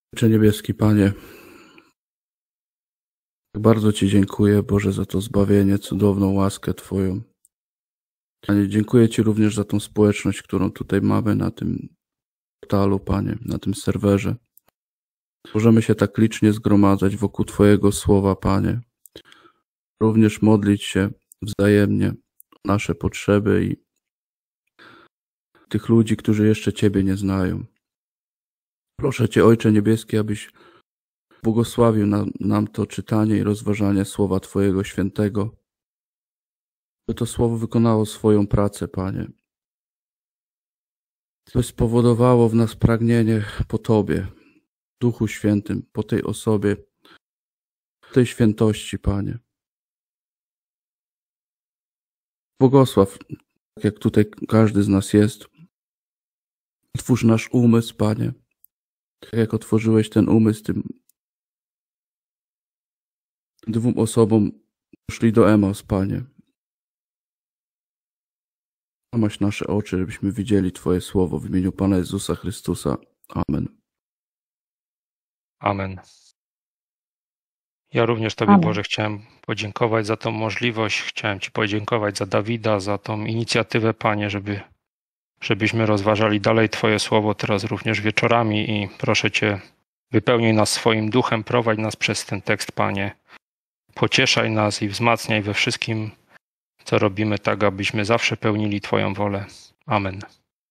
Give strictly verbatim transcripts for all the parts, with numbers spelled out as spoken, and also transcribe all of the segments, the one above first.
Ojcze niebieski, Panie, bardzo Ci dziękuję, Boże, za to zbawienie, cudowną łaskę Twoją. Panie, dziękuję Ci również za tą społeczność, którą tutaj mamy na tym portalu, Panie, na tym serwerze. Możemy się tak licznie zgromadzać wokół Twojego słowa, Panie. Również modlić się wzajemnie o nasze potrzeby i tych ludzi, którzy jeszcze Ciebie nie znają. Proszę Cię, Ojcze niebieski, abyś błogosławił nam, nam to czytanie i rozważanie słowa Twojego świętego, by to słowo wykonało swoją pracę, Panie. By spowodowało w nas pragnienie po Tobie, Duchu Świętym, po tej osobie, po tej świętości, Panie. Błogosław, tak jak tutaj każdy z nas jest. Otwórz nasz umysł, Panie, tak jak otworzyłeś ten umysł tym dwóm osobom, szli do Emaus, Panie. Zamaś nasze oczy, żebyśmy widzieli Twoje słowo w imieniu Pana Jezusa Chrystusa. Amen. Amen. Ja również Tobie, Amen. Boże, chciałem podziękować za tą możliwość. Chciałem Ci podziękować za Dawida, za tą inicjatywę, Panie, żeby, żebyśmy rozważali dalej Twoje słowo teraz również wieczorami i proszę Cię, wypełnij nas swoim duchem, prowadź nas przez ten tekst, Panie. Pocieszaj nas i wzmacniaj we wszystkim, co robimy, tak abyśmy zawsze pełnili Twoją wolę. Amen.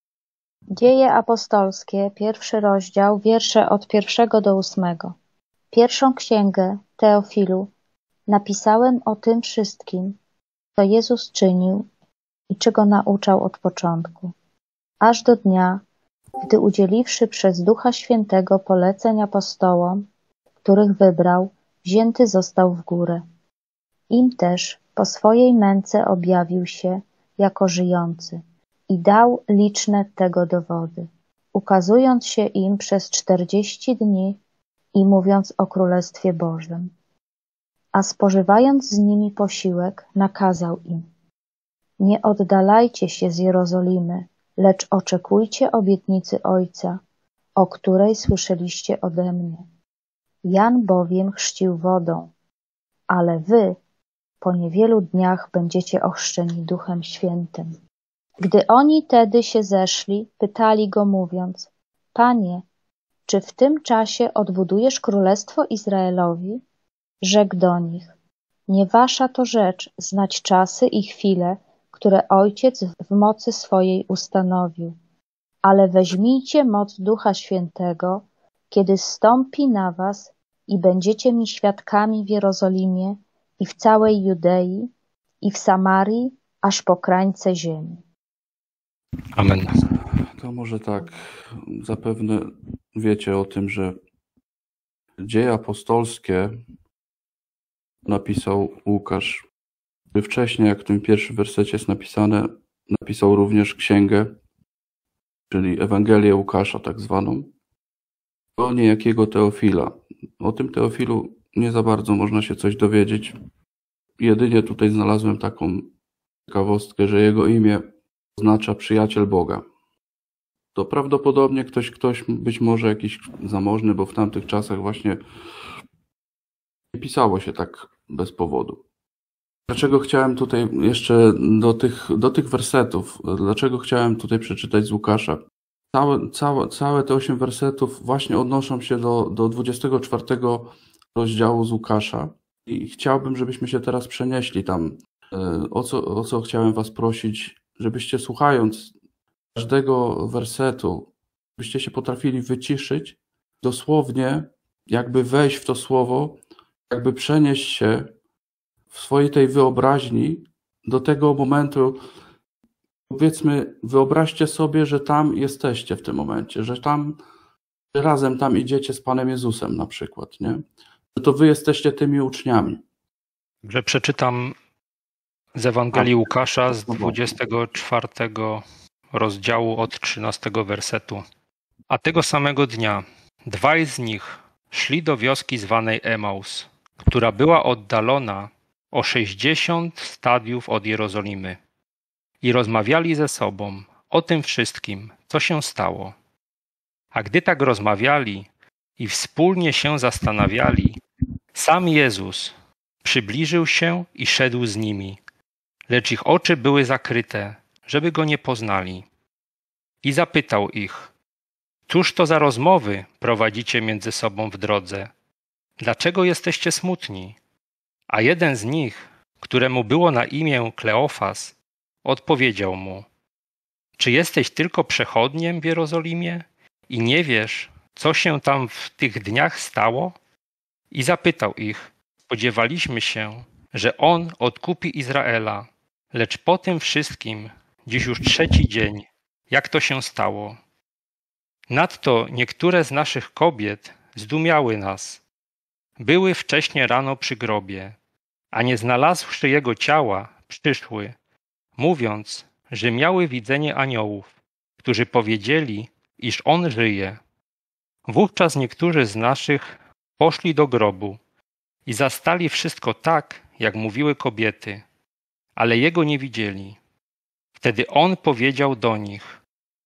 Dzieje apostolskie, pierwszy rozdział, wiersze od pierwszego do ósmego. Pierwszą księgę, Teofilu, napisałem o tym wszystkim, co Jezus czynił i czego nauczał od początku, aż do dnia, gdy udzieliwszy przez Ducha Świętego poleceń apostołom, których wybrał, wzięty został w górę. Im też po swojej męce objawił się jako żyjący i dał liczne tego dowody, ukazując się im przez czterdzieści dni i mówiąc o Królestwie Bożym. A spożywając z nimi posiłek, nakazał im: nie oddalajcie się z Jerozolimy, lecz oczekujcie obietnicy Ojca, o której słyszeliście ode mnie. Jan bowiem chrzcił wodą, ale wy po niewielu dniach będziecie ochrzczeni Duchem Świętym. Gdy oni tedy się zeszli, pytali go mówiąc: Panie, czy w tym czasie odbudujesz królestwo Izraelowi? Rzekł do nich: nie wasza to rzecz znać czasy i chwile, które Ojciec w mocy swojej ustanowił, ale weźmijcie moc Ducha Świętego, kiedy zstąpi na was i będziecie mi świadkami w Jerozolimie i w całej Judei i w Samarii, aż po krańce ziemi. Amen. To może tak, zapewne wiecie o tym, że Dzieje apostolskie napisał Łukasz. Wcześniej, jak w tym pierwszym wersecie jest napisane, napisał również księgę, czyli Ewangelię Łukasza tak zwaną, o niejakiego Teofila. O tym Teofilu nie za bardzo można się coś dowiedzieć. Jedynie tutaj znalazłem taką ciekawostkę, że jego imię oznacza przyjaciel Boga. To prawdopodobnie ktoś, ktoś być może jakiś zamożny, bo w tamtych czasach właśnie nie pisało się tak bez powodu. Dlaczego chciałem tutaj jeszcze do tych, do tych wersetów, dlaczego chciałem tutaj przeczytać z Łukasza? Całe, całe, całe te osiem wersetów właśnie odnoszą się do, do dwudziestego czwartego rozdziału z Łukasza i chciałbym, żebyśmy się teraz przenieśli tam. O co, o co chciałem was prosić, żebyście słuchając każdego wersetu, byście się potrafili wyciszyć, dosłownie jakby wejść w to słowo, jakby przenieść się w swojej tej wyobraźni do tego momentu. Powiedzmy, wyobraźcie sobie, że tam jesteście w tym momencie, że tam że razem tam idziecie z Panem Jezusem na przykład, nie? Że to wy jesteście tymi uczniami. Że przeczytam z Ewangelii Łukasza z dwudziestego czwartego rozdziału od trzynastego wersetu. A tego samego dnia dwaj z nich szli do wioski zwanej Emaus, która była oddalona o sześćdziesiąt stadiów od Jerozolimy, i rozmawiali ze sobą o tym wszystkim, co się stało. A gdy tak rozmawiali i wspólnie się zastanawiali, sam Jezus przybliżył się i szedł z nimi, lecz ich oczy były zakryte, żeby go nie poznali. I zapytał ich, cóż to za rozmowy prowadzicie między sobą w drodze? Dlaczego jesteście smutni? A jeden z nich, któremu było na imię Kleofas, odpowiedział mu, czy jesteś tylko przechodniem w Jerozolimie i nie wiesz, co się tam w tych dniach stało? I zapytał ich, spodziewaliśmy się, że on odkupi Izraela, lecz po tym wszystkim, dziś już trzeci dzień, jak to się stało? Nadto niektóre z naszych kobiet zdumiały nas. Były wcześnie rano przy grobie, a nie znalazłszy jego ciała, przyszły, mówiąc, że miały widzenie aniołów, którzy powiedzieli, iż on żyje. Wówczas niektórzy z naszych poszli do grobu i zastali wszystko tak, jak mówiły kobiety, ale jego nie widzieli. Wtedy on powiedział do nich,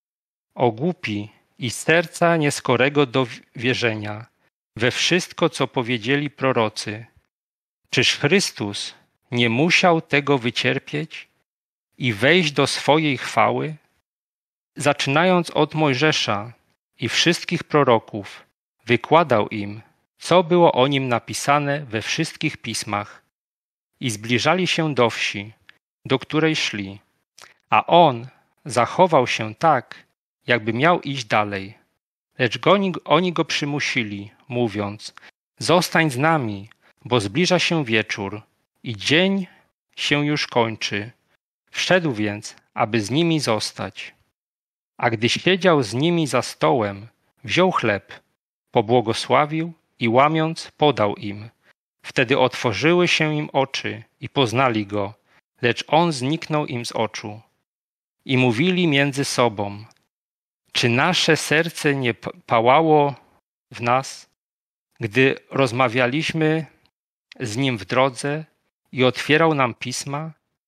o głupi i serca nieskorego do wierzenia we wszystko, co powiedzieli prorocy. Czyż Chrystus nie musiał tego wycierpieć i wejść do swojej chwały? Zaczynając od Mojżesza i wszystkich proroków, wykładał im, co było o nim napisane we wszystkich pismach i zbliżali się do wsi, do której szli, a on zachował się tak, jakby miał iść dalej. Lecz oni, oni go przymusili, mówiąc, zostań z nami, bo zbliża się wieczór i dzień się już kończy. Wszedł więc, aby z nimi zostać. A gdy siedział z nimi za stołem, wziął chleb, pobłogosławił i łamiąc podał im. Wtedy otworzyły się im oczy i poznali go, lecz on zniknął im z oczu. I mówili między sobą, czy nasze serce nie pałało w nas, gdy rozmawialiśmy z nim w drodze i otwierał nam pisma?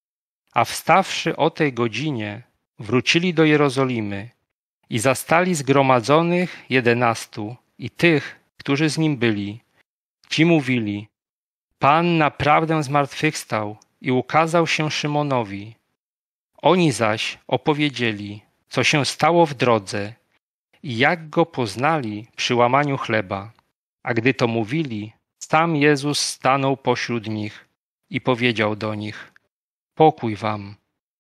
A wstawszy o tej godzinie, wrócili do Jerozolimy i zastali zgromadzonych jedenastu i tych, którzy z nim byli. Ci mówili, Pan naprawdę zmartwychwstał i ukazał się Szymonowi. Oni zaś opowiedzieli, co się stało w drodze i jak go poznali przy łamaniu chleba. A gdy to mówili, sam Jezus stanął pośród nich i powiedział do nich, pokój wam.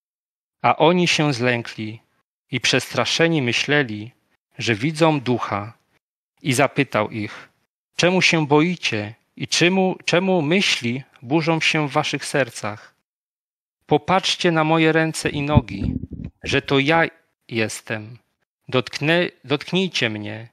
A oni się zlękli i przestraszeni myśleli, że widzą ducha. I zapytał ich, czemu się boicie i czemu, czemu myśli burzą się w waszych sercach? Popatrzcie na moje ręce i nogi, że to ja jestem. Dotknę, dotknijcie mnie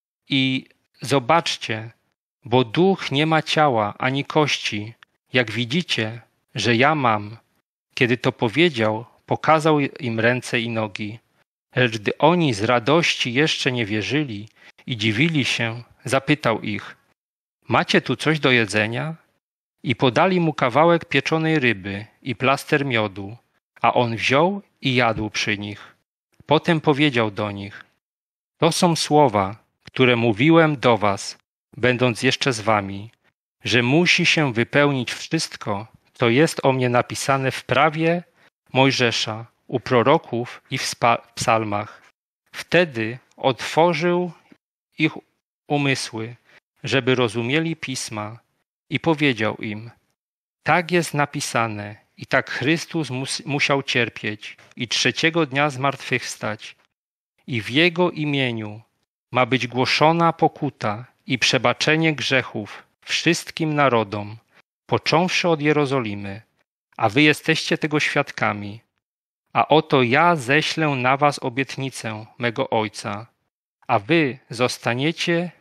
i zobaczcie, bo duch nie ma ciała ani kości, jak widzicie, że ja mam. Kiedy to powiedział, pokazał im ręce i nogi. Lecz gdy oni z radości jeszcze nie wierzyli i dziwili się, zapytał ich, macie tu coś do jedzenia? I podali mu kawałek pieczonej ryby i plaster miodu, a on wziął i jadł przy nich. Potem powiedział do nich, to są słowa, które mówiłem do was, będąc jeszcze z wami, że musi się wypełnić wszystko, co jest o mnie napisane w prawie Mojżesza, u proroków i w psalmach. Wtedy otworzył ich umysły, żeby rozumieli pisma i powiedział im, tak jest napisane i tak Chrystus mus, musiał cierpieć i trzeciego dnia zmartwychwstać i w Jego imieniu ma być głoszona pokuta i przebaczenie grzechów wszystkim narodom, począwszy od Jerozolimy, a wy jesteście tego świadkami. A oto ja ześlę na was obietnicę mego Ojca, a wy zostaniecie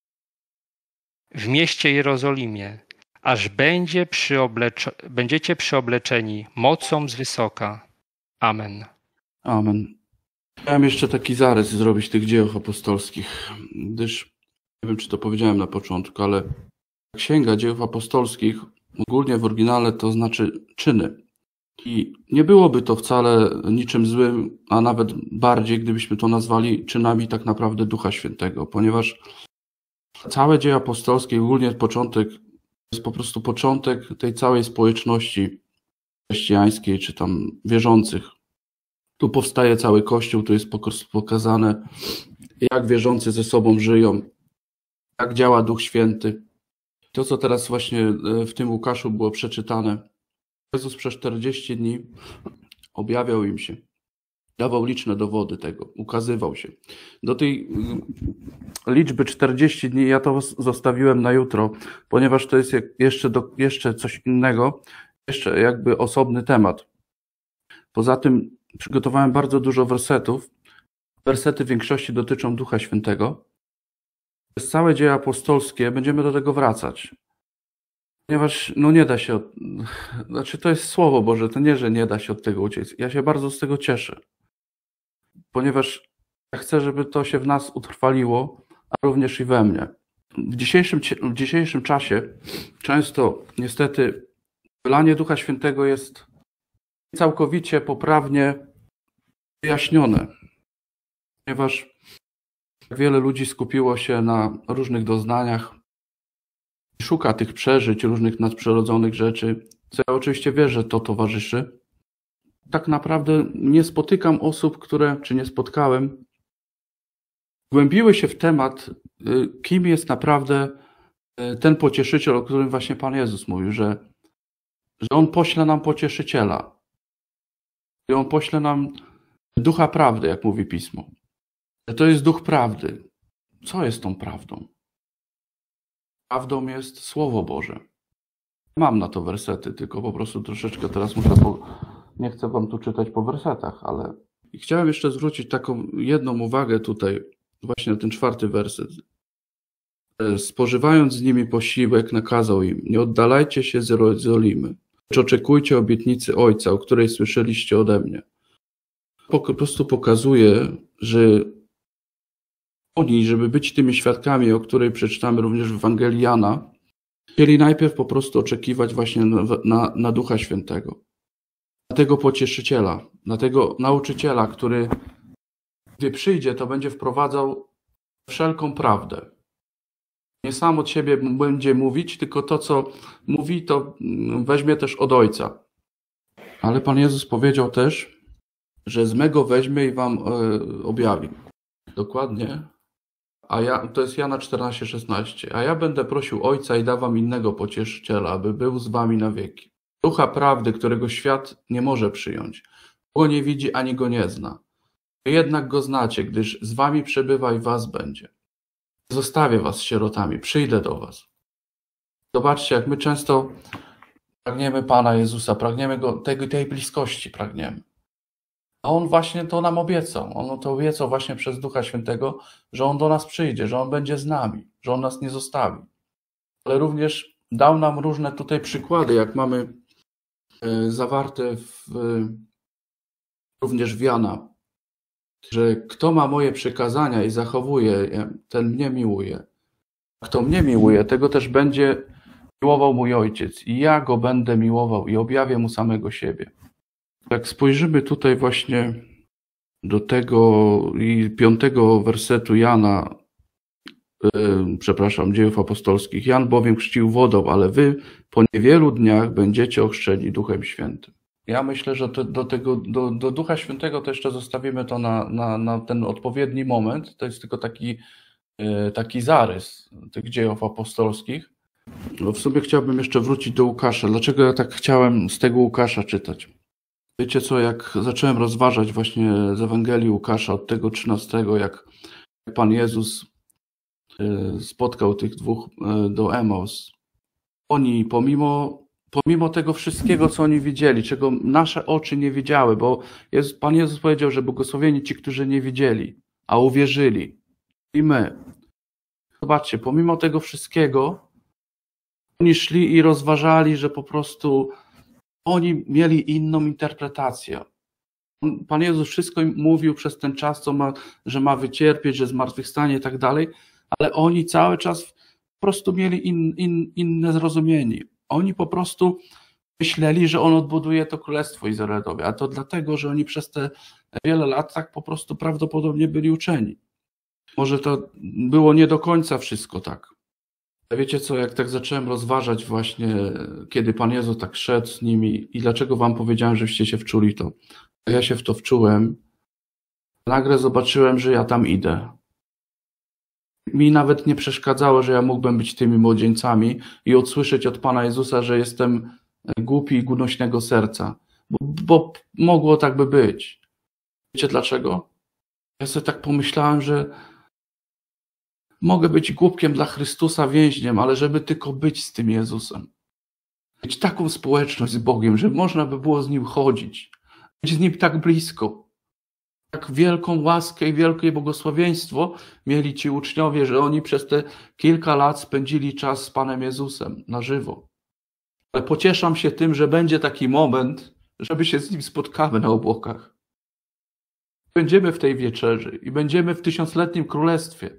w mieście Jerozolimie, aż będzie przyoblecz- będziecie przyobleczeni mocą z wysoka. Amen. Amen. Chciałem jeszcze taki zarys zrobić tych dzieł apostolskich, gdyż nie wiem, czy to powiedziałem na początku, ale Księga Dzieł Apostolskich ogólnie w oryginale to znaczy czyny. I nie byłoby to wcale niczym złym, a nawet bardziej, gdybyśmy to nazwali czynami tak naprawdę Ducha Świętego, ponieważ Całe dzieje apostolskie, ogólnie początek, jest po prostu początek tej całej społeczności chrześcijańskiej, czy tam wierzących. Tu powstaje cały Kościół, tu jest pokazane, jak wierzący ze sobą żyją, jak działa Duch Święty. To, co teraz właśnie w tym Łukaszu było przeczytane. Jezus przez czterdzieści dni objawiał im się, dawał liczne dowody tego, ukazywał się. Do tej liczby czterdzieści dni ja to zostawiłem na jutro, ponieważ to jest jeszcze, do, jeszcze coś innego, jeszcze jakby osobny temat. Poza tym przygotowałem bardzo dużo wersetów. Wersety w większości dotyczą Ducha Świętego. Przez całe dzieje apostolskie będziemy do tego wracać. Ponieważ no nie da się, od... znaczy to jest Słowo Boże, to nie, że nie da się od tego uciec. Ja się bardzo z tego cieszę. Ponieważ ja chcę, żeby to się w nas utrwaliło, a również i we mnie. W dzisiejszym, w dzisiejszym czasie często niestety wylanie Ducha Świętego jest całkowicie poprawnie wyjaśnione. Ponieważ wiele ludzi skupiło się na różnych doznaniach, szuka tych przeżyć, różnych nadprzyrodzonych rzeczy, co ja oczywiście wierzę, że to towarzyszy. Tak naprawdę nie spotykam osób, które, czy nie spotkałem, głębiły się w temat, kim jest naprawdę ten pocieszyciel, o którym właśnie Pan Jezus mówił, że, że On pośle nam pocieszyciela. I On pośle nam ducha prawdy, jak mówi Pismo. To jest duch prawdy. Co jest tą prawdą? Prawdą jest Słowo Boże. Mam na to wersety, tylko po prostu troszeczkę teraz muszę... Po... Nie chcę wam tu czytać po wersetach, ale... I chciałem jeszcze zwrócić taką jedną uwagę tutaj, właśnie na ten czwarty werset. Spożywając z nimi posiłek, nakazał im: nie oddalajcie się z Jerozolimy, lecz oczekujcie obietnicy Ojca, o której słyszeliście ode mnie. Po prostu pokazuje, że oni, żeby być tymi świadkami, o której przeczytamy również w Ewangelii Jana, chcieli najpierw po prostu oczekiwać właśnie na, na, na Ducha Świętego. Na tego pocieszyciela, na tego nauczyciela, który gdy przyjdzie, to będzie wprowadzał wszelką prawdę. Nie sam od siebie będzie mówić, tylko to, co mówi, to weźmie też od Ojca. Ale Pan Jezus powiedział też, że z mego weźmie i wam e, objawi. Dokładnie. A ja, to jest Jana czternaście szesnaście. A ja będę prosił Ojca i da wam innego pocieszyciela, aby był z wami na wieki. Ducha prawdy, którego świat nie może przyjąć. Go nie widzi, ani go nie zna. Wy jednak go znacie, gdyż z wami przebywa i was będzie. Zostawię was sierotami, przyjdę do was. Zobaczcie, jak my często pragniemy Pana Jezusa, pragniemy go, tej, tej bliskości pragniemy. A On właśnie to nam obiecał. On to obiecał właśnie przez Ducha Świętego, że On do nas przyjdzie, że On będzie z nami, że On nas nie zostawi. Ale również dał nam różne tutaj przykłady, jak mamy zawarte w, również w Jana, że kto ma moje przykazania i zachowuje je, ten mnie miłuje. Kto mnie miłuje, tego też będzie miłował mój Ojciec i ja go będę miłował i objawię mu samego siebie. Jak spojrzymy tutaj właśnie do tego i piątego wersetu Jana, yy, przepraszam, Dziejów Apostolskich. Jan bowiem chrzcił wodą, ale wy po niewielu dniach będziecie ochrzczeni Duchem Świętym. Ja myślę, że to, do, tego, do, do Ducha Świętego to jeszcze zostawimy to na, na, na ten odpowiedni moment. To jest tylko taki, yy, taki zarys tych Dziejów Apostolskich. No w sumie chciałbym jeszcze wrócić do Łukasza. Dlaczego ja tak chciałem z tego Łukasza czytać? Wiecie co, jak zacząłem rozważać właśnie z Ewangelii Łukasza od tego trzynastego, jak Pan Jezus spotkał tych dwóch do Emaus. Oni pomimo, pomimo tego wszystkiego, co oni widzieli, czego nasze oczy nie widziały, bo Jezus, Pan Jezus powiedział, że błogosławieni ci, którzy nie widzieli, a uwierzyli. I my. Zobaczcie, pomimo tego wszystkiego, oni szli i rozważali, że po prostu oni mieli inną interpretację. Pan Jezus wszystko im mówił przez ten czas, co ma, że ma wycierpieć, że zmartwychwstanie i tak dalej, ale oni cały czas po prostu mieli in, in, inne zrozumienie. Oni po prostu myśleli, że On odbuduje to Królestwo Izraelowe, a to dlatego, że oni przez te wiele lat tak po prostu prawdopodobnie byli uczeni. Może to było nie do końca wszystko tak. A wiecie co, jak tak zacząłem rozważać właśnie, kiedy Pan Jezus tak szedł z nimi i dlaczego wam powiedziałem, żeście się wczuli to. Ja się w to wczułem. Nagle zobaczyłem, że ja tam idę. Mi nawet nie przeszkadzało, że ja mógłbym być tymi młodzieńcami i odsłyszeć od Pana Jezusa, że jestem głupi i gnuśnego serca. Bo, bo mogło tak by być. Wiecie dlaczego? Ja sobie tak pomyślałem, że mogę być głupkiem dla Chrystusa, więźniem, ale żeby tylko być z tym Jezusem. Mieć taką społeczność z Bogiem, że można by było z Nim chodzić. Być z Nim tak blisko. Tak wielką łaskę i wielkie błogosławieństwo mieli ci uczniowie, że oni przez te kilka lat spędzili czas z Panem Jezusem na żywo. Ale pocieszam się tym, że będzie taki moment, żeby się z Nim spotkamy na obłokach. Będziemy w tej wieczerzy i będziemy w tysiącletnim królestwie.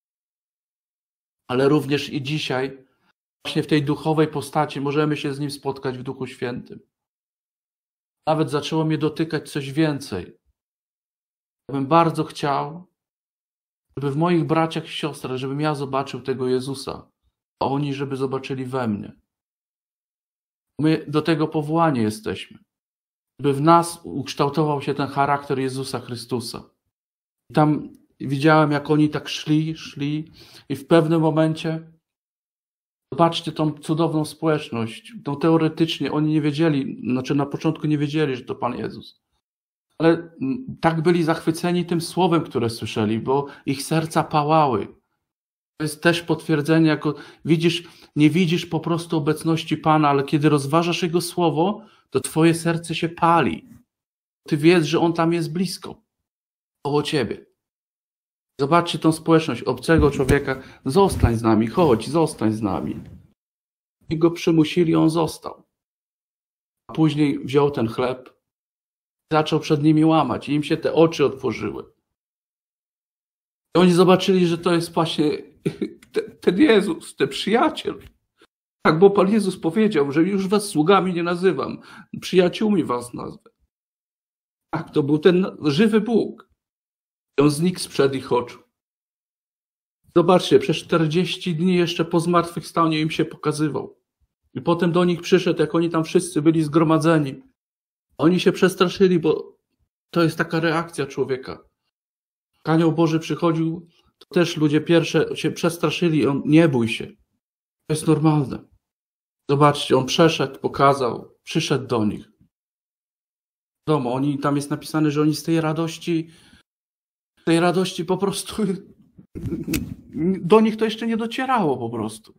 Ale również i dzisiaj, właśnie w tej duchowej postaci, możemy się z Nim spotkać w Duchu Świętym. Nawet zaczęło mnie dotykać coś więcej. Ja bym bardzo chciał, żeby w moich braciach i siostrach, żebym ja zobaczył tego Jezusa, a oni, żeby zobaczyli we mnie. My do tego powołani jesteśmy. Żeby w nas ukształtował się ten charakter Jezusa Chrystusa. I tam widziałem, jak oni tak szli, szli i w pewnym momencie zobaczcie tą cudowną społeczność. No, teoretycznie oni nie wiedzieli, znaczy na początku nie wiedzieli, że to Pan Jezus. Ale tak byli zachwyceni tym słowem, które słyszeli, bo ich serca pałały. To jest też potwierdzenie, jako widzisz, nie widzisz po prostu obecności Pana, ale kiedy rozważasz Jego słowo, to twoje serce się pali. Ty wiesz, że On tam jest blisko, koło ciebie. Zobaczcie tą społeczność obcego człowieka. Zostań z nami, chodź, zostań z nami. I go przymusili, on został. A później wziął ten chleb, zaczął przed nimi łamać i im się te oczy otworzyły. I oni zobaczyli, że to jest właśnie ten Jezus, ten przyjaciel. Tak, bo Pan Jezus powiedział, że już was sługami nie nazywam, przyjaciółmi was nazwę. Tak, to był ten żywy Bóg. I on znikł sprzed ich oczu. Zobaczcie, przez czterdzieści dni jeszcze po zmartwychwstaniu im się pokazywał. I potem do nich przyszedł, jak oni tam wszyscy byli zgromadzeni. Oni się przestraszyli, bo to jest taka reakcja człowieka. Jak Anioł Boży przychodził, to też ludzie pierwsze się przestraszyli. On, nie bój się. To jest normalne. Zobaczcie, on przeszedł, pokazał, przyszedł do nich. Wiadomo, oni, tam jest napisane, że oni z tej radości, z tej radości po prostu do nich to jeszcze nie docierało po prostu.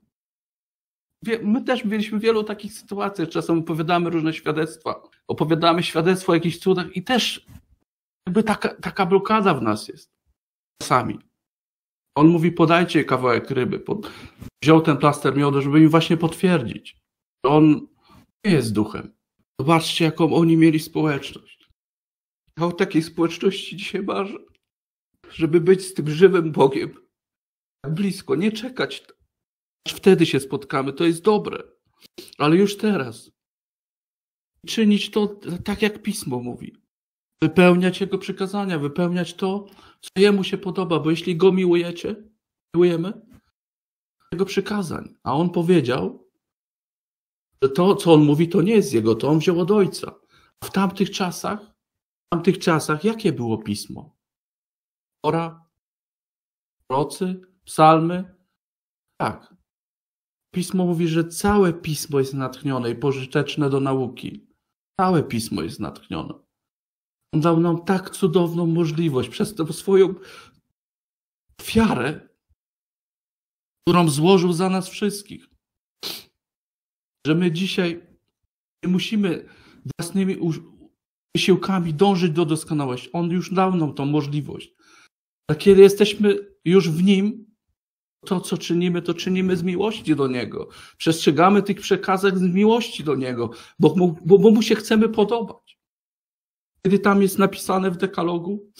My też mieliśmy wielu takich sytuacji, czasem opowiadamy różne świadectwa, opowiadamy świadectwo o jakichś cudach i też jakby taka, taka blokada w nas jest. Czasami. On mówi, podajcie kawałek ryby. Wziął ten plaster miodu, żeby im właśnie potwierdzić, że on nie jest duchem. Zobaczcie, jaką oni mieli społeczność. Ja o takiej społeczności dzisiaj marzę. Żeby być z tym żywym Bogiem tak blisko, nie czekać. Aż wtedy się spotkamy, to jest dobre. Ale już teraz. Czynić to tak, jak Pismo mówi. Wypełniać Jego przykazania, wypełniać to, co Jemu się podoba, bo jeśli Go miłujecie, miłujemy Jego przykazań. A On powiedział, że to, co On mówi, to nie jest Jego, to On wziął od Ojca. A w tamtych czasach, w tamtych czasach, jakie było Pismo? Tora, prorocy, psalmy? Tak. Pismo mówi, że całe Pismo jest natchnione i pożyteczne do nauki. Całe Pismo jest natchnione. On dał nam tak cudowną możliwość przez tę swoją ofiarę, którą złożył za nas wszystkich. Że my dzisiaj nie musimy własnymi wysiłkami dążyć do doskonałości. On już dał nam tą możliwość. A kiedy jesteśmy już w Nim, to, co czynimy, to czynimy z miłości do Niego. Przestrzegamy tych przekazów z miłości do Niego, bo mu, bo, bo mu się chcemy podobać. Kiedy tam jest napisane w dekalogu,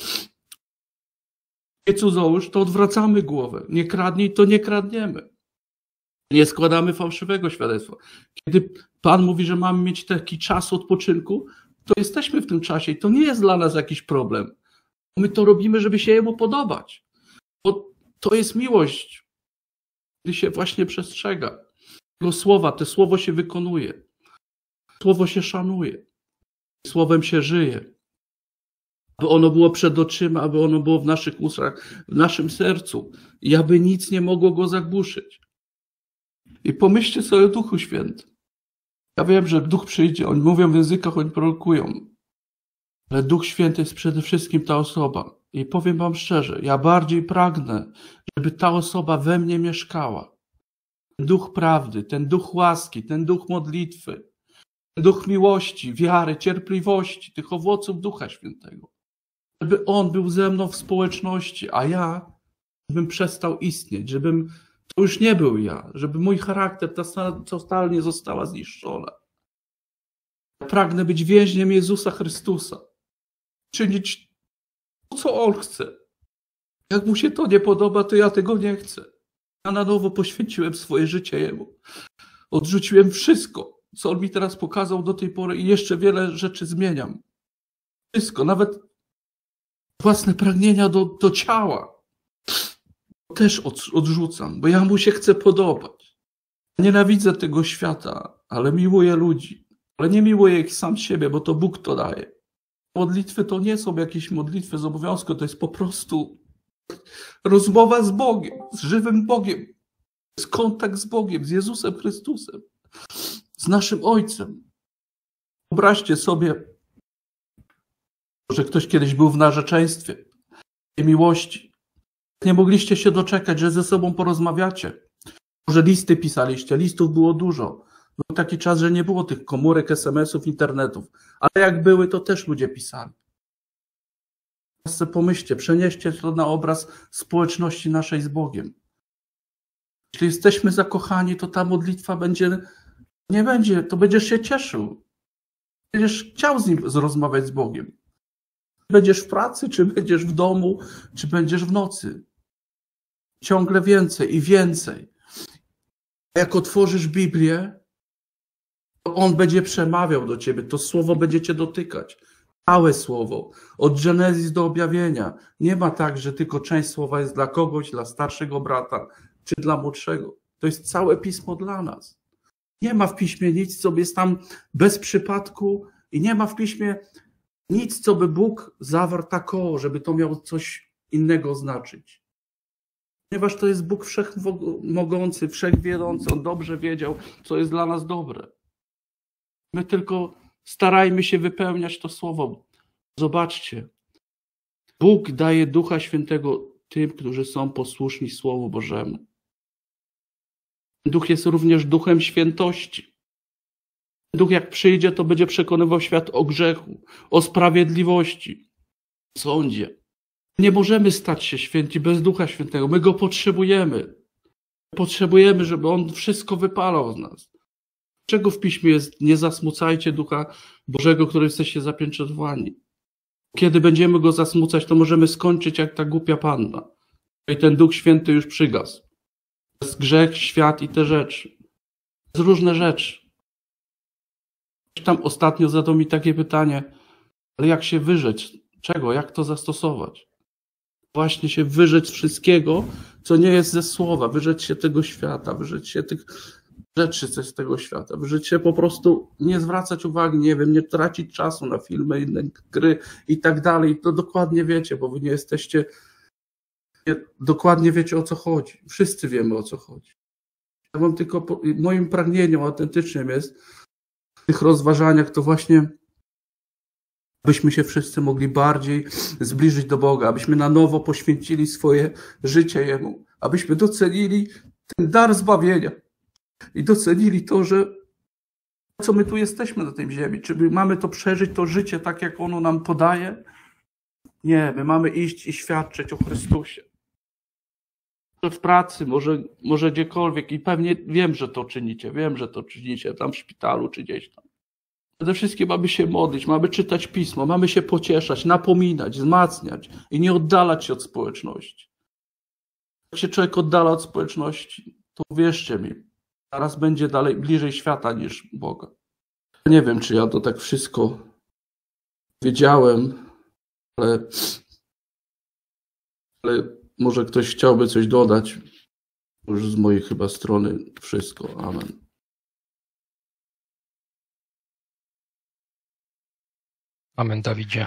nie cudzołóż, to odwracamy głowę. Nie kradnij, to nie kradniemy. Nie składamy fałszywego świadectwa. Kiedy Pan mówi, że mamy mieć taki czas odpoczynku, to jesteśmy w tym czasie i to nie jest dla nas jakiś problem. My to robimy, żeby się Jemu podobać. Bo to jest miłość. Gdy się właśnie przestrzega Jego słowa, to słowo się wykonuje. Słowo się szanuje. Słowem się żyje. Aby ono było przed oczyma, aby ono było w naszych ustach, w naszym sercu i aby nic nie mogło go zagłuszyć. I pomyślcie sobie o Duchu Świętym. Ja wiem, że Duch przyjdzie, oni mówią w językach, oni prorokują. Ale Duch Święty jest przede wszystkim ta osoba. I powiem wam szczerze, ja bardziej pragnę, żeby ta osoba we mnie mieszkała. Ten duch prawdy, ten duch łaski, ten duch modlitwy, ten duch miłości, wiary, cierpliwości, tych owoców Ducha Świętego. Żeby On był ze mną w społeczności, a ja żebym przestał istnieć, żebym to już nie był ja, żeby mój charakter totalnie została zniszczona. Pragnę być więźniem Jezusa Chrystusa. Czynić to, co On chce. Jak Mu się to nie podoba, to ja tego nie chcę. Ja na nowo poświęciłem swoje życie Jemu. Odrzuciłem wszystko, co On mi teraz pokazał do tej pory i jeszcze wiele rzeczy zmieniam. Wszystko, nawet własne pragnienia do, do ciała też od, odrzucam, bo ja Mu się chcę podobać. Nienawidzę tego świata, ale miłuję ludzi. Ale nie miłuję ich sam siebie, bo to Bóg to daje. Modlitwy to nie są jakieś modlitwy z obowiązku, to jest po prostu rozmowa z Bogiem, z żywym Bogiem. To jest kontakt z Bogiem, z Jezusem Chrystusem, z naszym Ojcem. Wyobraźcie sobie, że ktoś kiedyś był w narzeczeństwie, w miłości. Nie mogliście się doczekać, że ze sobą porozmawiacie. Może listy pisaliście, listów było dużo. Był taki czas, że nie było tych komórek, es em esów, internetów. Ale jak były, to też ludzie pisali. Teraz sobie pomyślcie, przenieście to na obraz społeczności naszej z Bogiem. Jeśli jesteśmy zakochani, to ta modlitwa będzie, nie będzie, to będziesz się cieszył. Będziesz chciał z Nim rozmawiać z Bogiem. Będziesz w pracy, czy będziesz w domu, czy będziesz w nocy. Ciągle więcej i więcej. Jak otworzysz Biblię, to On będzie przemawiał do ciebie, to słowo będzie cię dotykać. Całe słowo, od Genezis do objawienia. Nie ma tak, że tylko część słowa jest dla kogoś, dla starszego brata, czy dla młodszego. To jest całe Pismo dla nas. Nie ma w Piśmie nic, co jest tam bez przypadku i nie ma w Piśmie nic, co by Bóg zawarł takowo, żeby to miało coś innego znaczyć. Ponieważ to jest Bóg wszechmogący, wszechwiedzący, On dobrze wiedział, co jest dla nas dobre. My tylko starajmy się wypełniać to słowo. Zobaczcie, Bóg daje Ducha Świętego tym, którzy są posłuszni Słowu Bożemu. Duch jest również Duchem świętości. Duch jak przyjdzie, to będzie przekonywał świat o grzechu, o sprawiedliwości, o sądzie. Nie możemy stać się święci bez Ducha Świętego. My Go potrzebujemy. Potrzebujemy, żeby On wszystko wypalał z nas. Czego w Piśmie jest? Nie zasmucajcie Ducha Bożego, który jesteście zapieczętowani. Kiedy będziemy Go zasmucać, to możemy skończyć jak ta głupia panna. I ten Duch Święty już przygasł. To jest grzech, świat i te rzeczy. To jest różne rzeczy. Tam ostatnio zadał mi takie pytanie, ale jak się wyrzec? Czego? Jak to zastosować? Właśnie się wyrzec wszystkiego, co nie jest ze słowa. Wyrzec się tego świata, wyrzec się tych rzeczy z tego świata. Wyrzec się po prostu nie zwracać uwagi, nie wiem, nie tracić czasu na filmy, inne gry i tak dalej. To dokładnie wiecie, bo wy nie jesteście, nie, dokładnie wiecie, o co chodzi. Wszyscy wiemy, o co chodzi. Ja wam tylko, moim pragnieniem autentycznym jest w tych rozważaniach to właśnie, abyśmy się wszyscy mogli bardziej zbliżyć do Boga, abyśmy na nowo poświęcili swoje życie Jemu, abyśmy docenili ten dar zbawienia i docenili to, że co my tu jesteśmy na tej ziemi, czy my mamy to przeżyć, to życie tak, jak ono nam to daje? Nie, my mamy iść i świadczyć o Chrystusie. W pracy, może, może gdziekolwiek i pewnie wiem, że to czynicie, wiem, że to czynicie tam w szpitalu czy gdzieś tam. Przede wszystkim mamy się modlić, mamy czytać Pismo, mamy się pocieszać, napominać, wzmacniać i nie oddalać się od społeczności. Jak się człowiek oddala od społeczności, to wierzcie mi, zaraz będzie dalej bliżej świata niż Boga. Nie wiem, czy ja to tak wszystko wiedziałem, ale, ale może ktoś chciałby coś dodać. Już z mojej chyba strony wszystko. Amen. Amen, Dawidzie.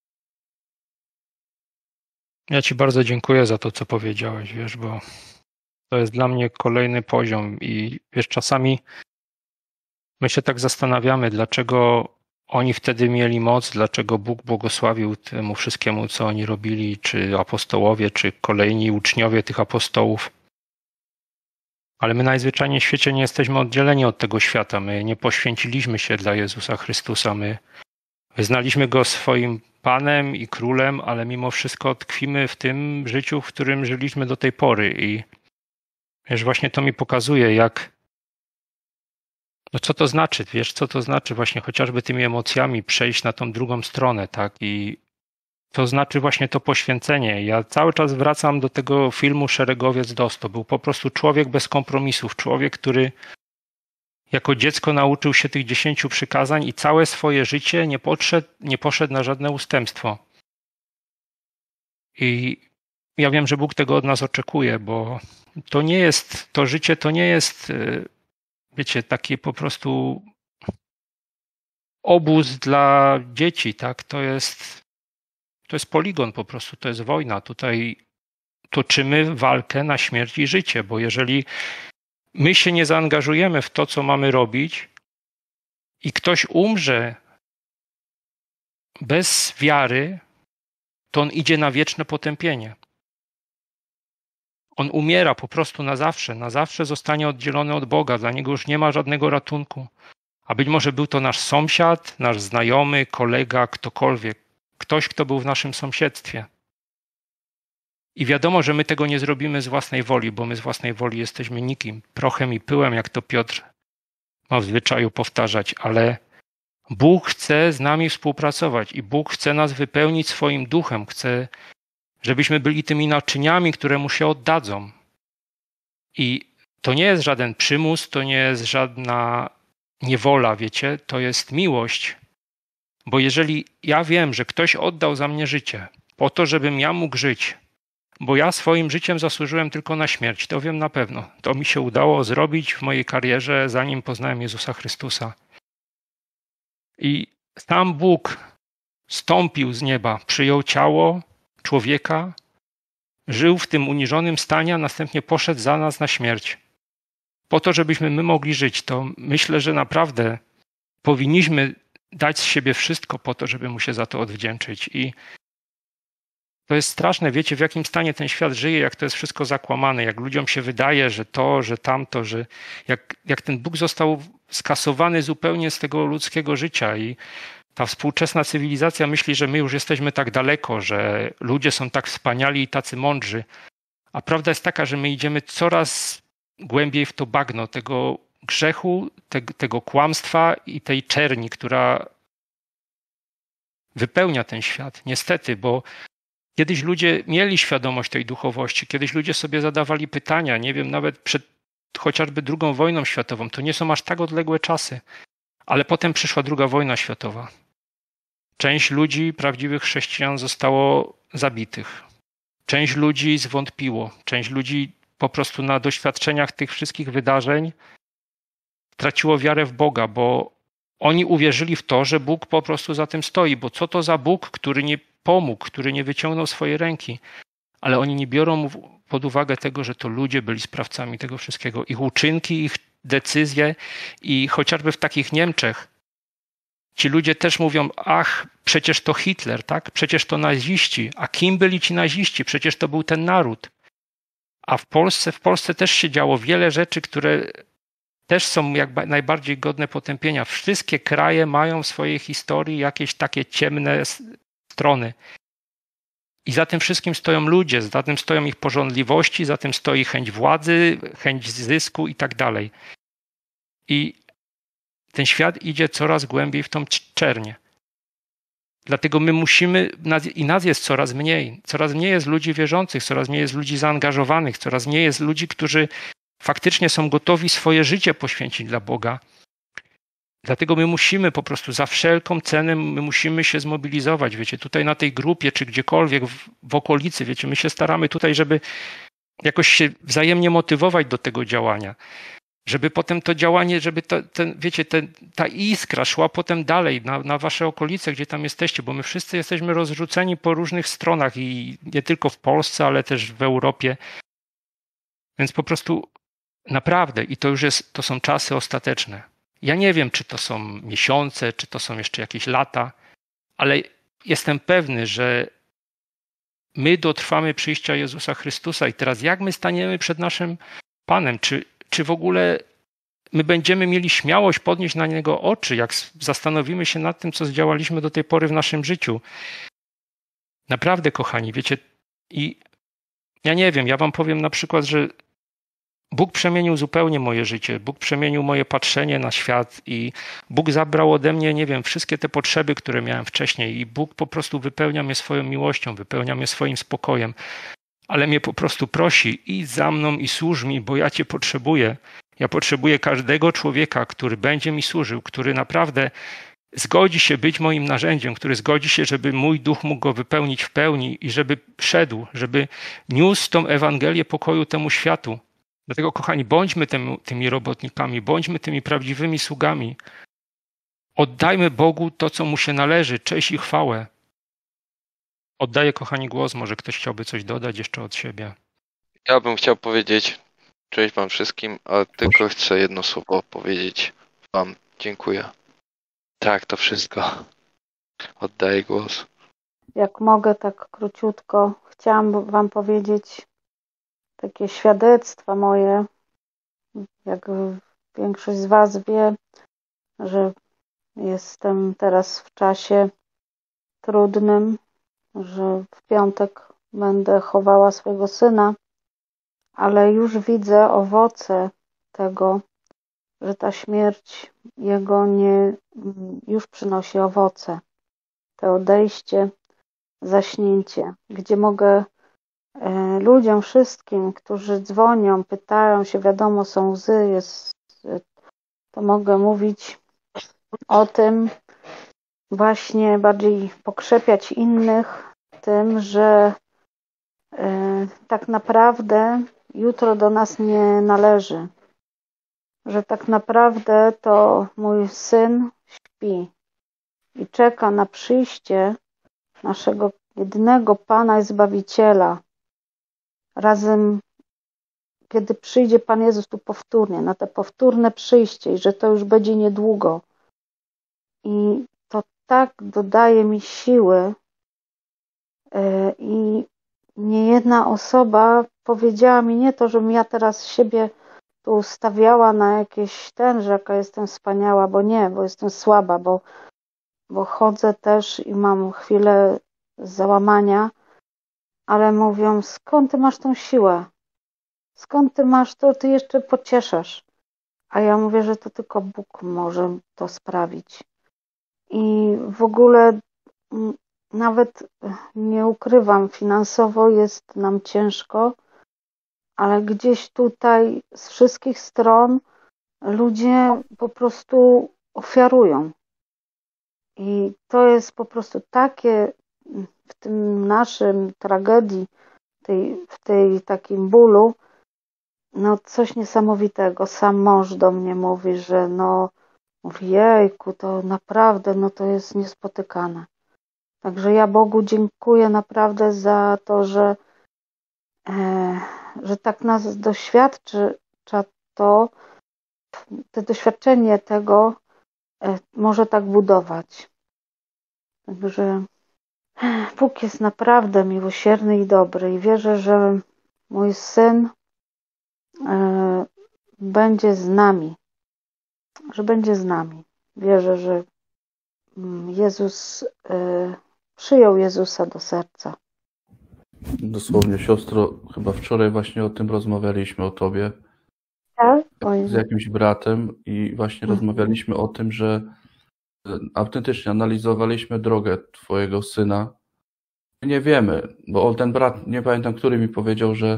Ja Ci bardzo dziękuję za to, co powiedziałeś, wiesz, bo to jest dla mnie kolejny poziom i wiesz, czasami my się tak zastanawiamy, dlaczego oni wtedy mieli moc, dlaczego Bóg błogosławił temu wszystkiemu, co oni robili, czy apostołowie, czy kolejni uczniowie tych apostołów. Ale my najzwyczajniej w świecie nie jesteśmy oddzieleni od tego świata. My nie poświęciliśmy się dla Jezusa Chrystusa. My wyznaliśmy Go swoim Panem i Królem, ale mimo wszystko tkwimy w tym życiu, w którym żyliśmy do tej pory. I wiesz, właśnie to mi pokazuje, jak no co to znaczy, wiesz, co to znaczy właśnie chociażby tymi emocjami przejść na tą drugą stronę, tak? I to znaczy właśnie to poświęcenie. Ja cały czas wracam do tego filmu Szeregowiec D O S. To był po prostu człowiek bez kompromisów. Człowiek, który jako dziecko nauczył się tych dziesięciu przykazań i całe swoje życie nie poszedł, nie poszedł na żadne ustępstwo. I ja wiem, że Bóg tego od nas oczekuje, bo to nie jest, to życie to nie jest, wiecie, taki po prostu obóz dla dzieci, tak? To jest, to jest poligon po prostu, to jest wojna. Tutaj toczymy walkę na śmierć i życie, bo jeżeli my się nie zaangażujemy w to, co mamy robić i ktoś umrze bez wiary, to on idzie na wieczne potępienie. On umiera po prostu na zawsze. Na zawsze zostanie oddzielony od Boga. Dla niego już nie ma żadnego ratunku. A być może był to nasz sąsiad, nasz znajomy, kolega, ktokolwiek. Ktoś, kto był w naszym sąsiedztwie. I wiadomo, że my tego nie zrobimy z własnej woli, bo my z własnej woli jesteśmy nikim. Prochem i pyłem, jak to Piotr ma w zwyczaju powtarzać. Ale Bóg chce z nami współpracować i Bóg chce nas wypełnić swoim duchem. Chce, żebyśmy byli tymi naczyniami, które mu się oddadzą. I to nie jest żaden przymus, to nie jest żadna niewola, wiecie, to jest miłość. Bo jeżeli ja wiem, że ktoś oddał za mnie życie, po to, żebym ja mógł żyć, bo ja swoim życiem zasłużyłem tylko na śmierć, to wiem na pewno. To mi się udało zrobić w mojej karierze, zanim poznałem Jezusa Chrystusa. I sam Bóg stąpił z nieba, przyjął ciało człowieka, żył w tym uniżonym stanie, a następnie poszedł za nas na śmierć. Po to, żebyśmy my mogli żyć, to myślę, że naprawdę powinniśmy dać z siebie wszystko po to, żeby mu się za to odwdzięczyć. I to jest straszne, wiecie, w jakim stanie ten świat żyje, jak to jest wszystko zakłamane, jak ludziom się wydaje, że to, że tamto, że jak, jak ten Bóg został skasowany zupełnie z tego ludzkiego życia i ta współczesna cywilizacja myśli, że my już jesteśmy tak daleko, że ludzie są tak wspaniali i tacy mądrzy, a prawda jest taka, że my idziemy coraz głębiej w to bagno tego grzechu, te, tego kłamstwa i tej czerni, która wypełnia ten świat. Niestety, bo kiedyś ludzie mieli świadomość tej duchowości, kiedyś ludzie sobie zadawali pytania, nie wiem, nawet przed chociażby drugą wojną światową, to nie są aż tak odległe czasy, ale potem przyszła druga wojna światowa. Część ludzi, prawdziwych chrześcijan, zostało zabitych. Część ludzi zwątpiło, część ludzi po prostu na doświadczeniach tych wszystkich wydarzeń traciło wiarę w Boga, bo oni uwierzyli w to, że Bóg po prostu za tym stoi, bo co to za Bóg, który nie pomógł, który nie wyciągnął swojej ręki, ale oni nie biorą pod uwagę tego, że to ludzie byli sprawcami tego wszystkiego. Ich uczynki, ich decyzje i chociażby w takich Niemczech ci ludzie też mówią, ach, przecież to Hitler, tak? Przecież to naziści. A kim byli ci naziści? Przecież to był ten naród. A w Polsce, w Polsce też się działo wiele rzeczy, które też są jak najbardziej godne potępienia. Wszystkie kraje mają w swojej historii jakieś takie ciemne strony. I za tym wszystkim stoją ludzie, za tym stoją ich pożądliwości, za tym stoi chęć władzy, chęć zysku i tak dalej. I ten świat idzie coraz głębiej w tą czernię. Dlatego my musimy, i nas jest coraz mniej. Coraz mniej jest ludzi wierzących, coraz mniej jest ludzi zaangażowanych, coraz mniej jest ludzi, którzy faktycznie są gotowi swoje życie poświęcić dla Boga. Dlatego my musimy po prostu za wszelką cenę, my musimy się zmobilizować, wiecie, tutaj na tej grupie, czy gdziekolwiek w, w okolicy, wiecie, my się staramy tutaj, żeby jakoś się wzajemnie motywować do tego działania, żeby potem to działanie, żeby to, ten, wiecie, ten, ta iskra szła potem dalej na, na wasze okolice, gdzie tam jesteście, bo my wszyscy jesteśmy rozrzuceni po różnych stronach i nie tylko w Polsce, ale też w Europie. Więc po prostu naprawdę, i to już jest, to są czasy ostateczne. Ja nie wiem, czy to są miesiące, czy to są jeszcze jakieś lata, ale jestem pewny, że my dotrwamy przyjścia Jezusa Chrystusa i teraz jak my staniemy przed naszym Panem, czy, czy w ogóle my będziemy mieli śmiałość podnieść na Niego oczy, jak zastanowimy się nad tym, co zdziałaliśmy do tej pory w naszym życiu. Naprawdę, kochani, wiecie, i ja nie wiem, ja wam powiem na przykład, że Bóg przemienił zupełnie moje życie, Bóg przemienił moje patrzenie na świat i Bóg zabrał ode mnie, nie wiem, wszystkie te potrzeby, które miałem wcześniej i Bóg po prostu wypełnia mnie swoją miłością, wypełnia mnie swoim spokojem, ale mnie po prostu prosi, idź za mną i służ mi, bo ja Cię potrzebuję. Ja potrzebuję każdego człowieka, który będzie mi służył, który naprawdę zgodzi się być moim narzędziem, który zgodzi się, żeby mój duch mógł go wypełnić w pełni i żeby szedł, żeby niósł tą Ewangelię pokoju temu światu. Dlatego, kochani, bądźmy tym, tymi robotnikami, bądźmy tymi prawdziwymi sługami. Oddajmy Bogu to, co Mu się należy, cześć i chwałę. Oddaję, kochani, głos. Może ktoś chciałby coś dodać jeszcze od siebie. Ja bym chciał powiedzieć cześć wam wszystkim, ale tylko chcę jedno słowo powiedzieć wam. Dziękuję. Tak, to wszystko. Oddaję głos. Jak mogę, tak króciutko. Chciałam wam powiedzieć takie świadectwa moje. Jak większość z was wie, że jestem teraz w czasie trudnym, że w piątek będę chowała swojego syna, ale już widzę owoce tego, że ta śmierć jego nie, już przynosi owoce. To odejście, zaśnięcie, gdzie mogę e, ludziom wszystkim, którzy dzwonią, pytają się, wiadomo, są łzy, jest, to mogę mówić o tym, właśnie bardziej pokrzepiać innych tym, że e, tak naprawdę jutro do nas nie należy. Że tak naprawdę to mój syn śpi i czeka na przyjście naszego jedynego Pana i Zbawiciela. Razem, kiedy przyjdzie Pan Jezus tu powtórnie, na te powtórne przyjście i że to już będzie niedługo. I to tak dodaje mi siły i niejedna osoba powiedziała mi nie to, żebym ja teraz siebie tu stawiała na jakieś ten, że jaka jestem wspaniała, bo nie, bo jestem słaba, bo, bo chodzę też i mam chwilę załamania, ale mówią, skąd ty masz tą siłę? Skąd ty masz to, ty jeszcze pocieszasz? A ja mówię, że to tylko Bóg może to sprawić. I w ogóle nawet nie ukrywam, finansowo jest nam ciężko, ale gdzieś tutaj z wszystkich stron ludzie po prostu ofiarują. I to jest po prostu takie w tym naszym tragedii, tej, w tej takim bólu, no coś niesamowitego. Sam mąż do mnie mówi, że no, mówi, jejku, to naprawdę, no to jest niespotykane. Także ja Bogu dziękuję naprawdę za to, że e, że tak nas doświadczy to, to doświadczenie tego e, może tak budować. Także Bóg jest naprawdę miłosierny i dobry i wierzę, że mój syn e, będzie z nami, że będzie z nami. Wierzę, że Jezus e, przyjął Jezusa do serca. Dosłownie, siostro, chyba wczoraj właśnie o tym rozmawialiśmy, o tobie. Tak? Z jakimś bratem i właśnie mhm. rozmawialiśmy o tym, że autentycznie analizowaliśmy drogę twojego syna. Nie wiemy, bo ten brat, nie pamiętam, który mi powiedział, że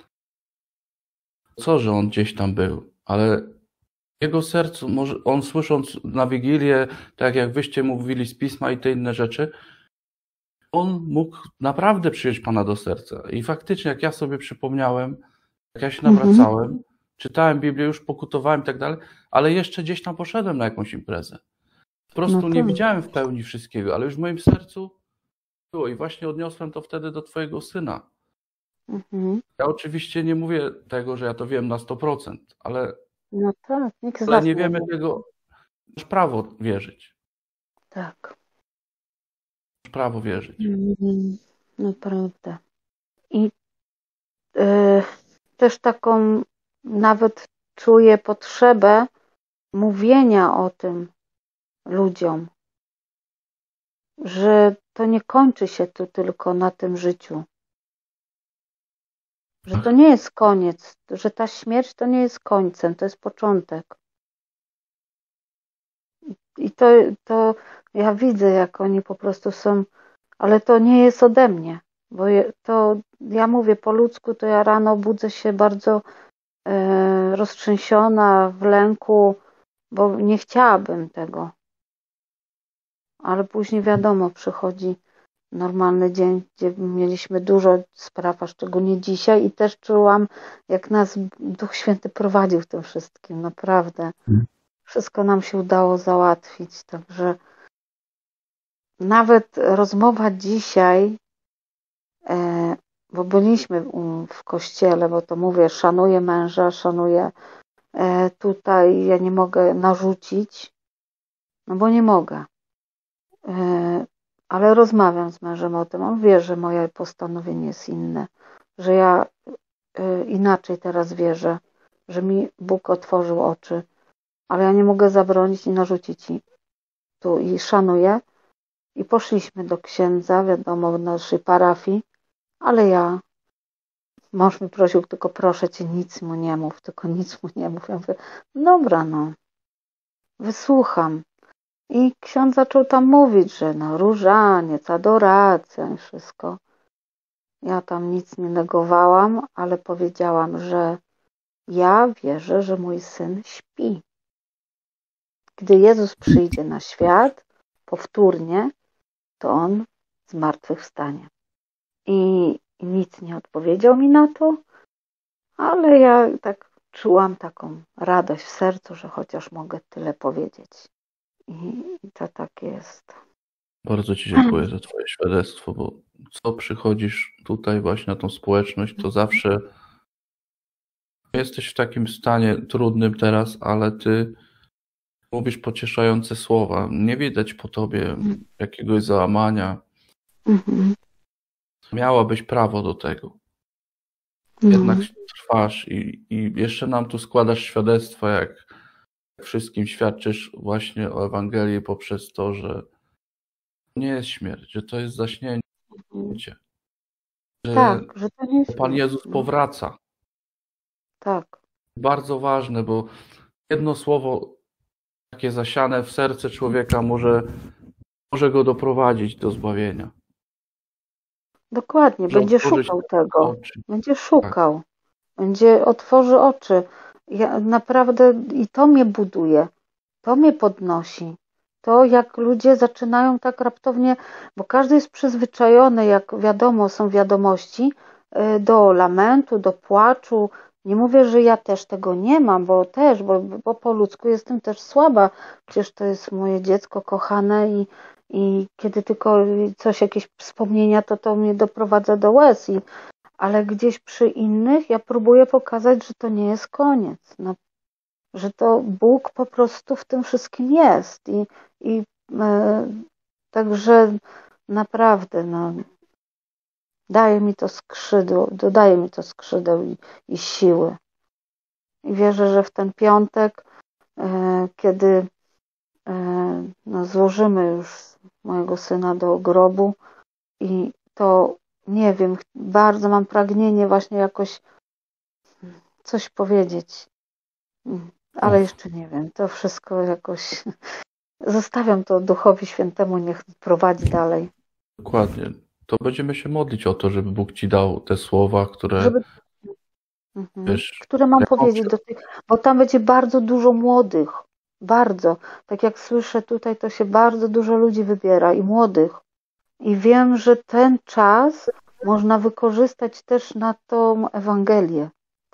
co, że on gdzieś tam był, ale w jego sercu, może on słysząc na Wigilię, tak jak wyście mówili z Pisma i te inne rzeczy, on mógł naprawdę przyjąć Pana do serca. I faktycznie, jak ja sobie przypomniałem, Jak ja się Mhm. nawracałem, czytałem Biblię, już pokutowałem i tak dalej, ale jeszcze gdzieś tam poszedłem na jakąś imprezę. Po prostu No nie tak. widziałem w pełni wszystkiego, ale już w moim sercu było i właśnie odniosłem to wtedy do twojego syna. Mhm. Ja oczywiście nie mówię tego, że ja to wiem na sto procent, ale, No tak, nikt z ale nas nie nie wiemy wie. tego, masz prawo wierzyć. Tak. Masz prawo wierzyć. Mhm. Naprawdę. I y, też taką nawet czuję potrzebę mówienia o tym ludziom, że to nie kończy się tu tylko na tym życiu. Że to nie jest koniec, że ta śmierć to nie jest końcem, to jest początek. I to, to ja widzę, jak oni po prostu są, ale to nie jest ode mnie, bo je, to ja mówię po ludzku, to ja rano budzę się bardzo e, roztrzęsiona, w lęku, bo nie chciałabym tego. Ale później wiadomo, przychodzi normalny dzień, gdzie mieliśmy dużo spraw, a szczególnie dzisiaj i też czułam, jak nas Duch Święty prowadził w tym wszystkim, naprawdę. Hmm. Wszystko nam się udało załatwić, także nawet rozmowa dzisiaj, e, bo byliśmy w, w kościele, bo to mówię, szanuję męża, szanuję e, tutaj, ja nie mogę narzucić, no bo nie mogę. E, ale rozmawiam z mężem o tym. On wie, że moje postanowienie jest inne, że ja e, inaczej teraz wierzę, że mi Bóg otworzył oczy, ale ja nie mogę zabronić i narzucić i tu i szanuję. I poszliśmy do księdza, wiadomo, w naszej parafii, ale ja, mąż mi prosił, tylko proszę cię, nic mu nie mów, tylko nic mu nie mów. Ja mówię, dobra, no, wysłucham. I ksiądz zaczął tam mówić, że no różaniec, adoracja i wszystko. Ja tam nic nie negowałam, ale powiedziałam, że ja wierzę, że mój syn śpi. Gdy Jezus przyjdzie na świat powtórnie, to on zmartwychwstanie. I, I nic nie odpowiedział mi na to, ale ja tak czułam taką radość w sercu, że chociaż mogę tyle powiedzieć. I, i to tak jest. Bardzo ci dziękuję za twoje świadectwo, bo co przychodzisz tutaj właśnie na tą społeczność, to zawsze jesteś w takim stanie trudnym teraz, ale ty mówisz pocieszające słowa. Nie widać po tobie jakiegoś załamania. Mhm. Miałabyś prawo do tego. No. Jednak trwasz i, i jeszcze nam tu składasz świadectwa, jak wszystkim świadczysz właśnie o Ewangelii poprzez to, że nie jest śmierć, że to jest zaśnięcie, że Tak, że to nie jest Pan śmierć, Jezus no. powraca. Tak. Bardzo ważne, bo jedno słowo takie zasiane w serce człowieka może, może go doprowadzić do zbawienia. Dokładnie, Może będzie otworzyć szukał tego. oczy. Będzie szukał. Będzie otworzy oczy. Ja naprawdę i to mnie buduje. To mnie podnosi. To jak ludzie zaczynają tak raptownie, bo każdy jest przyzwyczajony, jak wiadomo, są wiadomości, y, do lamentu, do płaczu. Nie mówię, że ja też tego nie mam, bo też, bo, bo po ludzku jestem też słaba. Przecież to jest moje dziecko kochane i, i kiedy tylko coś, jakieś wspomnienia, to to mnie doprowadza do łez. I, ale gdzieś przy innych ja próbuję pokazać, że to nie jest koniec. No, że to Bóg po prostu w tym wszystkim jest. I, i e, także naprawdę no, daje mi to skrzydło, dodaje mi to skrzydeł i, i siły. I wierzę, że w ten piątek, e, kiedy e, no, złożymy już mojego syna do grobu i to nie wiem, bardzo mam pragnienie właśnie jakoś coś powiedzieć. Ale jeszcze nie wiem, to wszystko jakoś zostawiam to Duchowi Świętemu, niech prowadzi dalej. Dokładnie. To będziemy się modlić o to, żeby Bóg ci dał te słowa, które Żeby, mhm, wiesz, które mam jak powiedzieć do tych, bo tam będzie bardzo dużo młodych, bardzo. Tak jak słyszę tutaj, to się bardzo dużo ludzi wybiera i młodych. I wiem, że ten czas można wykorzystać też na tą Ewangelię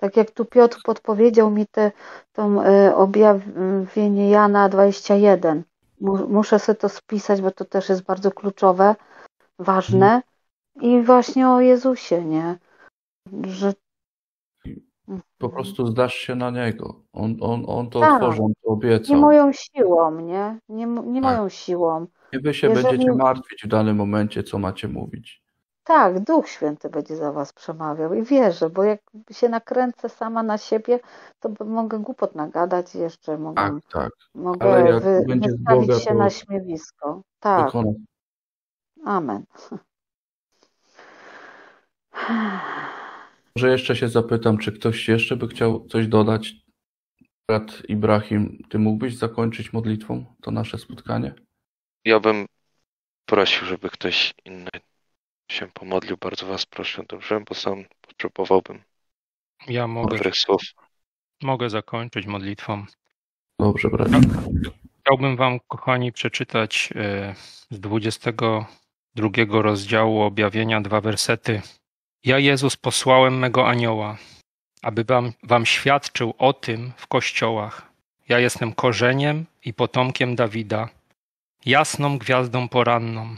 Tak jak tu Piotr podpowiedział mi te, tą y, objawienie Jana dwadzieścia jeden. Mu- Muszę sobie to spisać, bo to też jest bardzo kluczowe, ważne. I właśnie o Jezusie, nie? Że... Po prostu zdasz się na Niego. On, on, on to Tak. otworzył, on to Nie obiecał. moją siłą, nie? Nie, m- nie Tak. moją siłą. Nie wy się Jeżeli- będziecie martwić w danym momencie, co macie mówić. Tak, Duch Święty będzie za was przemawiał i wierzę, bo jak się nakręcę sama na siebie, to b- mogę głupot nagadać i jeszcze mogę, Tak, tak. mogę Ale jak wy, będzie z wystawić Boga, się to na śmiewisko. Tak, wykona. amen. Może jeszcze się zapytam, czy ktoś jeszcze by chciał coś dodać? Brat Ibrahim, ty mógłbyś zakończyć modlitwą to nasze spotkanie? Ja bym prosił, żeby ktoś inny się pomodlił. Bardzo was proszę, dobrze? Bo sam potrzebowałbym Ja mogę, dobrych słów. mogę zakończyć modlitwą. Dobrze, bracie. Chciałbym wam, kochani, przeczytać e, z dwudziestego drugiego rozdziału objawienia dwa wersety. Ja, Jezus, posłałem mego anioła, aby wam, wam świadczył o tym w kościołach. Ja jestem korzeniem i potomkiem Dawida, jasną gwiazdą poranną.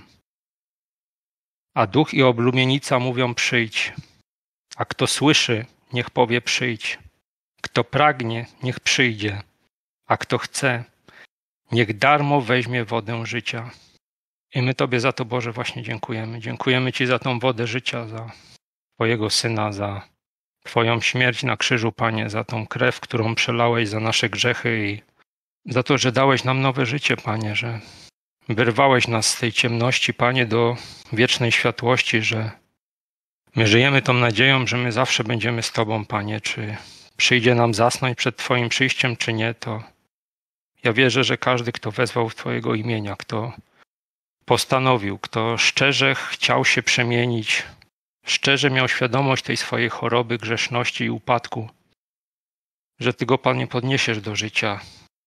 A duch i oblubienica mówią przyjdź. A kto słyszy, niech powie przyjdź. Kto pragnie, niech przyjdzie. A kto chce, niech darmo weźmie wodę życia. I my Tobie za to, Boże, właśnie dziękujemy. Dziękujemy Ci za tą wodę życia, za Twojego Syna, za Twoją śmierć na krzyżu, Panie, za tą krew, którą przelałeś za nasze grzechy i za to, że dałeś nam nowe życie, Panie, że wyrwałeś nas z tej ciemności, Panie, do wiecznej światłości, że my żyjemy tą nadzieją, że my zawsze będziemy z Tobą, Panie. Czy przyjdzie nam zasnąć przed Twoim przyjściem, czy nie, to ja wierzę, że każdy, kto wezwał w Twojego imienia, kto postanowił, kto szczerze chciał się przemienić, szczerze miał świadomość tej swojej choroby, grzeszności i upadku, że Ty go, Panie, podniesiesz do życia.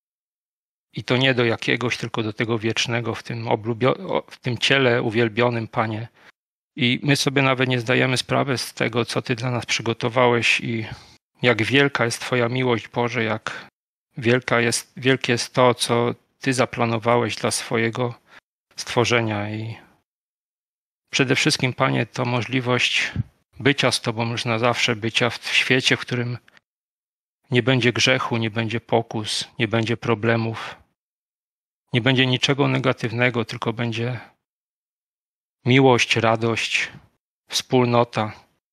I to nie do jakiegoś, tylko do tego wiecznego, w tym, oblubio- w tym ciele uwielbionym, Panie. I my sobie nawet nie zdajemy sprawy z tego, co Ty dla nas przygotowałeś i jak wielka jest Twoja miłość, Boże, jak wielka jest, wielkie jest to, co Ty zaplanowałeś dla swojego stworzenia. I przede wszystkim, Panie, to możliwość bycia z Tobą już na zawsze, bycia w świecie, w którym nie będzie grzechu, nie będzie pokus, nie będzie problemów, nie będzie niczego negatywnego, tylko będzie miłość, radość, wspólnota.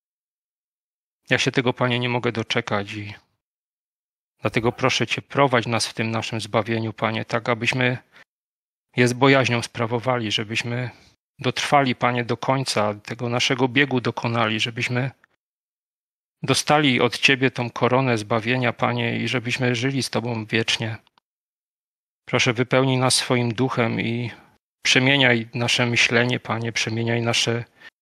Ja się tego, Panie, nie mogę doczekać i dlatego proszę Cię, prowadź nas w tym naszym zbawieniu, Panie, tak abyśmy je z bojaźnią sprawowali, żebyśmy dotrwali, Panie, do końca, tego naszego biegu dokonali, żebyśmy dostali od Ciebie tą koronę zbawienia, Panie, i żebyśmy żyli z Tobą wiecznie. Proszę, wypełnij nas swoim duchem i przemieniaj nasze myślenie, Panie, przemieniaj nasze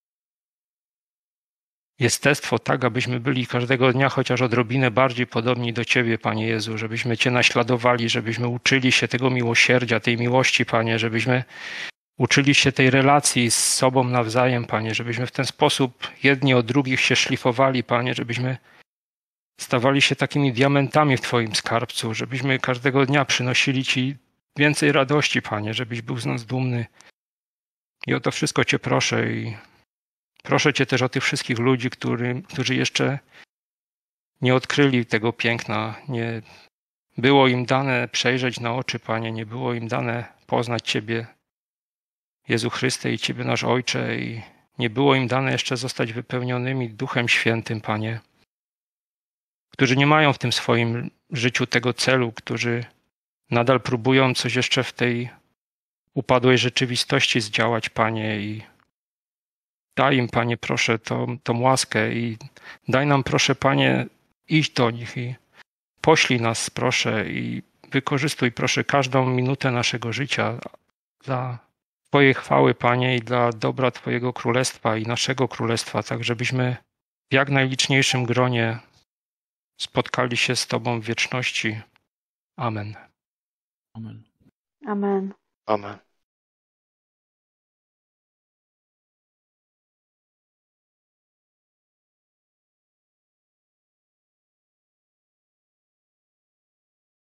jestestwo tak, abyśmy byli każdego dnia chociaż odrobinę bardziej podobni do Ciebie, Panie Jezu, żebyśmy Cię naśladowali, żebyśmy uczyli się tego miłosierdzia, tej miłości, Panie, żebyśmy uczyli się tej relacji z sobą nawzajem, Panie, żebyśmy w ten sposób jedni od drugich się szlifowali, Panie, żebyśmy stawali się takimi diamentami w Twoim skarbcu, żebyśmy każdego dnia przynosili Ci więcej radości, Panie, żebyś był z nas dumny. I o to wszystko Cię proszę i proszę Cię też o tych wszystkich ludzi, który, którzy jeszcze nie odkryli tego piękna, nie było im dane przejrzeć na oczy, Panie, nie było im dane poznać Ciebie, Jezu Chryste, i Ciebie, nasz Ojcze, i nie było im dane jeszcze zostać wypełnionymi Duchem Świętym, Panie, którzy nie mają w tym swoim życiu tego celu, którzy nadal próbują coś jeszcze w tej upadłej rzeczywistości zdziałać, Panie, i daj im, Panie, proszę, tą, tą łaskę i daj nam, proszę, Panie, iść do nich i poślij nas, proszę, i wykorzystuj, proszę, każdą minutę naszego życia dla Twojej chwały, Panie, i dla dobra Twojego Królestwa i naszego Królestwa, tak żebyśmy w jak najliczniejszym gronie spotkali się z Tobą w wieczności. Amen. Amen. Amen. Amen.